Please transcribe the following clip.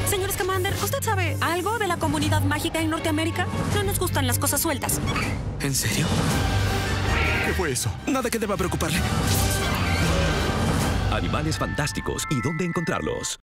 Señor Scamander, ¿usted sabe algo de la comunidad mágica en Norteamérica? No nos gustan las cosas sueltas. ¿En serio? ¿Qué fue eso? Nada que deba preocuparle. Animales fantásticos y dónde encontrarlos.